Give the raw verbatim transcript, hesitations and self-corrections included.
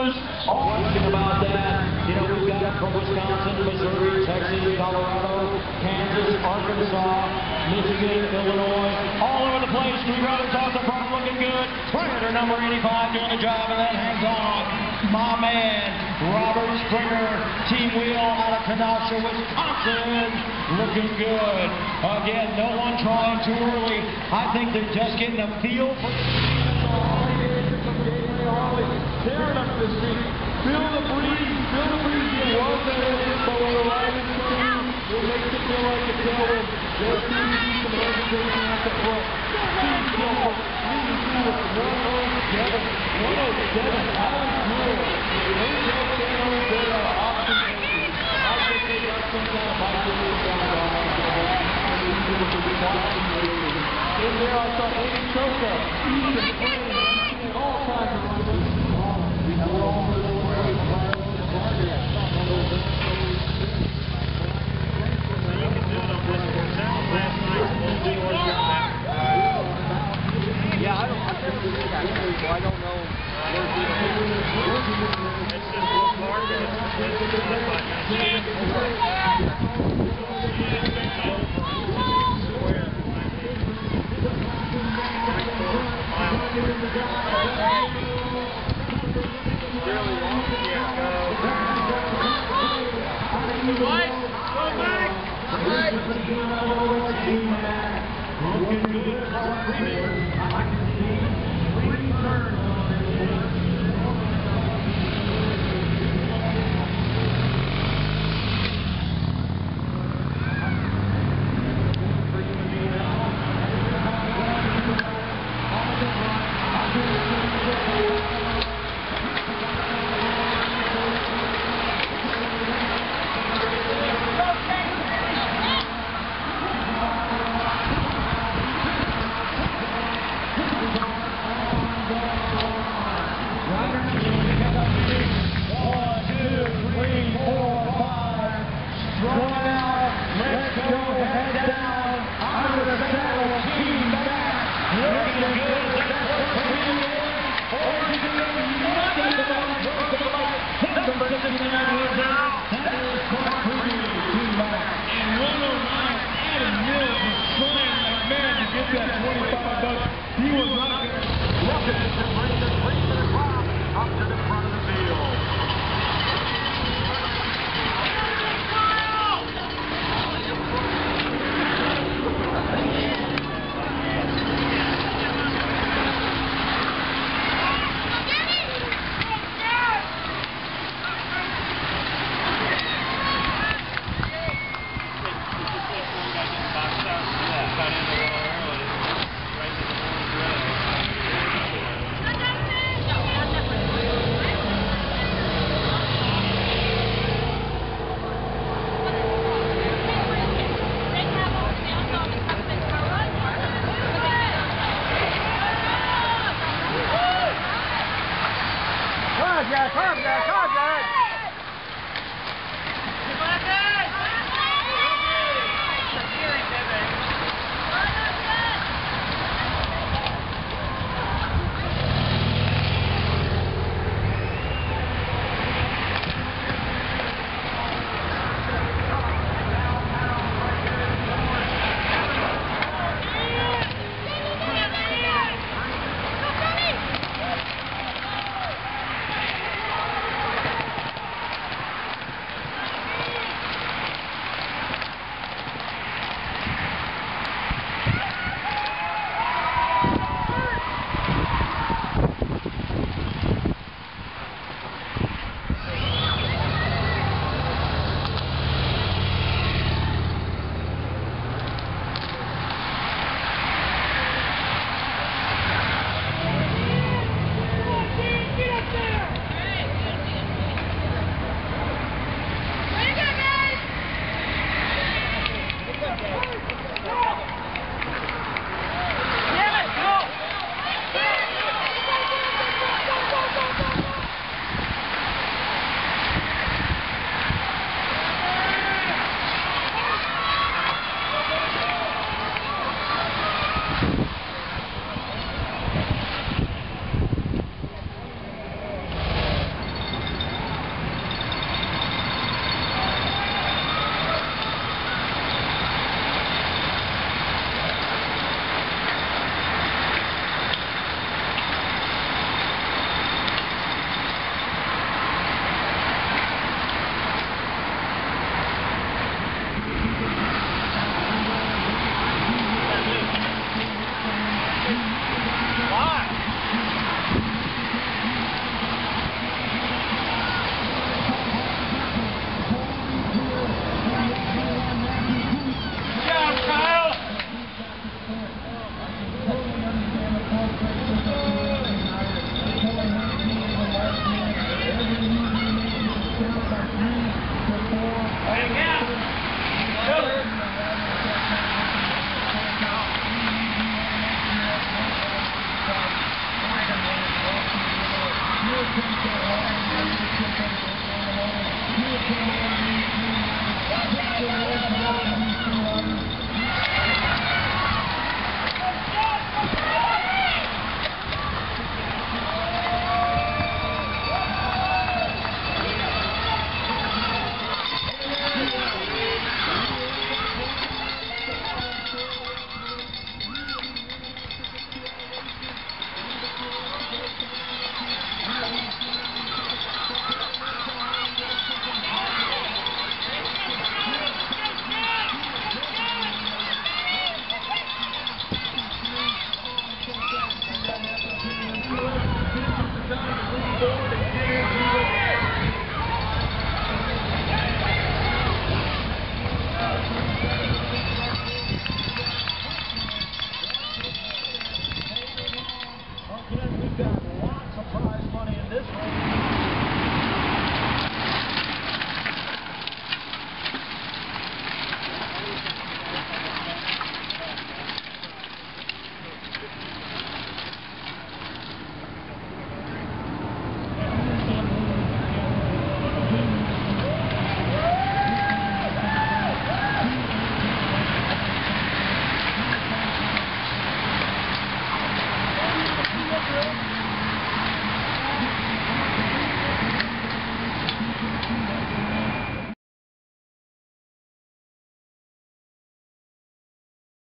Kansas. One thing about that, you know, we've got from Wisconsin, Missouri, Texas, Colorado, Kansas, Arkansas, Michigan, Illinois, all over the place. Three runners off the front looking good. Predator number eighty-five doing the job, and that hangs on. My man, Robert Springer, Team Wheel out of Kenosha, Wisconsin, looking good. Again, no one trying too early. I think they're just getting a feel for tearing up the street. Feel the breeze, feel the breeze. It was there, but when the light is coming, it makes it feel like a tailwind. There's going to be some hesitation at the front. Team Silver, leading through with one oh seven. one oh seven, Alex Moore. Angel Cano, they are option eight. I think they got some kind of bicycle down in there, I saw Amy Choka, Ethan Flynn, and all kinds of runners. Yeah, I don't, I've never seen that before, so I don't know. It's just one market. Thank you.